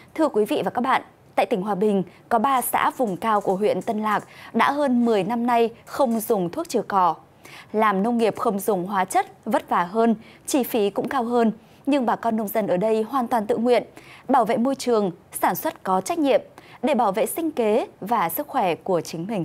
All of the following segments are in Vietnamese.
Thưa quý vị và các bạn, tại tỉnh Hòa Bình, có 3 xã vùng cao của huyện Tân Lạc đã hơn 10 năm nay không dùng thuốc trừ cỏ. Làm nông nghiệp không dùng hóa chất vất vả hơn, chi phí cũng cao hơn, nhưng bà con nông dân ở đây hoàn toàn tự nguyện, bảo vệ môi trường, sản xuất có trách nhiệm để bảo vệ sinh kế và sức khỏe của chính mình.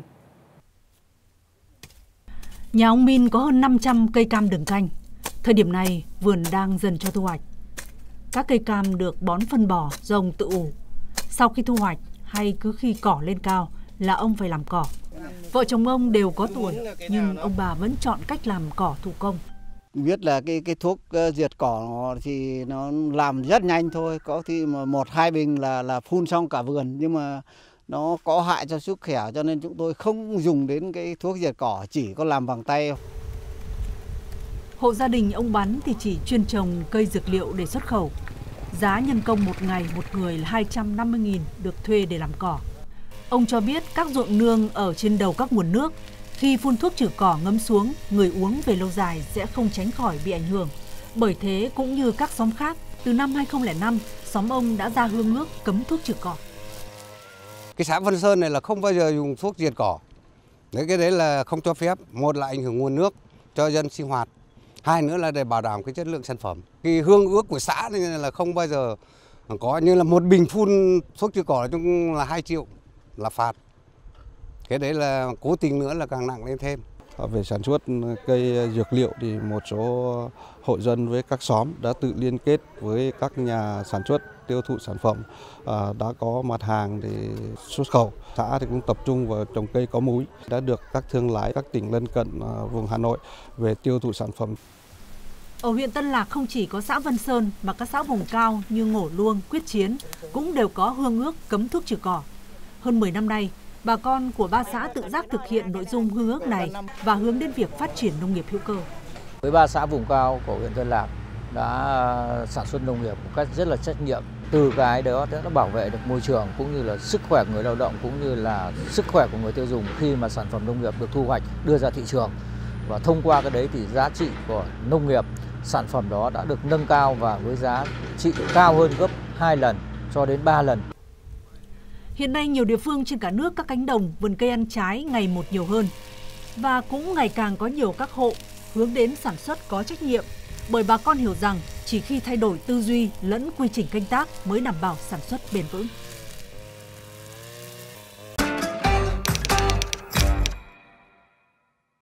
Nhà ông Min có hơn 500 cây cam đường canh. Thời điểm này, vườn đang dần cho thu hoạch. Các cây cam được bón phân bò do ông tự ủ. Sau khi thu hoạch hay cứ khi cỏ lên cao là ông phải làm cỏ. Vợ chồng ông đều có tuổi, nhưng ông bà vẫn chọn cách làm cỏ thủ công. Biết là cái thuốc diệt cỏ thì nó làm rất nhanh thôi, có khi mà 1-2 bình là phun xong cả vườn, nhưng mà nó có hại cho sức khỏe cho nên chúng tôi không dùng đến cái thuốc diệt cỏ, chỉ có làm bằng tay. Hộ gia đình ông Bắn thì chỉ chuyên trồng cây dược liệu để xuất khẩu. Giá nhân công một ngày một người là 250.000 được thuê để làm cỏ. Ông cho biết các ruộng nương ở trên đầu các nguồn nước, khi phun thuốc trừ cỏ ngấm xuống, người uống về lâu dài sẽ không tránh khỏi bị ảnh hưởng. Bởi thế cũng như các xóm khác, từ năm 2005, xóm ông đã ra hương ước cấm thuốc trừ cỏ. Cái xã Vân Sơn này là không bao giờ dùng thuốc diệt cỏ. Cái đấy là không cho phép. Một là ảnh hưởng nguồn nước cho dân sinh hoạt. Hai nữa là để bảo đảm cái chất lượng sản phẩm. Cái hương ước của xã này là không bao giờ có, như là một bình phun thuốc trừ cỏ là 2 triệu là phạt. Cái đấy là cố tình nữa là càng nặng lên thêm. Về sản xuất cây dược liệu thì một số hộ dân với các xóm đã tự liên kết với các nhà sản xuất tiêu thụ sản phẩm, đã có mặt hàng để xuất khẩu. Xã thì cũng tập trung vào trồng cây có múi, đã được các thương lái các tỉnh lân cận vùng Hà Nội về tiêu thụ sản phẩm. Ở huyện Tân Lạc không chỉ có xã Vân Sơn mà các xã vùng cao như Ngổ Luông, Quyết Chiến cũng đều có hương ước cấm thuốc trừ cỏ. Hơn 10 năm nay, bà con của 3 xã tự giác thực hiện nội dung hương ước này và hướng đến việc phát triển nông nghiệp hữu cơ. Với 3 xã vùng cao của huyện Tân Lạc đã sản xuất nông nghiệp một cách rất là trách nhiệm. Từ cái đó đã bảo vệ được môi trường cũng như là sức khỏe của người lao động cũng như là sức khỏe của người tiêu dùng khi mà sản phẩm nông nghiệp được thu hoạch đưa ra thị trường. Và thông qua cái đấy thì giá trị của nông nghiệp, sản phẩm đó đã được nâng cao và với giá trị cao hơn gấp 2 lần cho đến 3 lần. Hiện nay nhiều địa phương trên cả nước các cánh đồng, vườn cây ăn trái ngày một nhiều hơn. Và cũng ngày càng có nhiều các hộ hướng đến sản xuất có trách nhiệm. Bởi bà con hiểu rằng chỉ khi thay đổi tư duy lẫn quy trình canh tác mới đảm bảo sản xuất bền vững.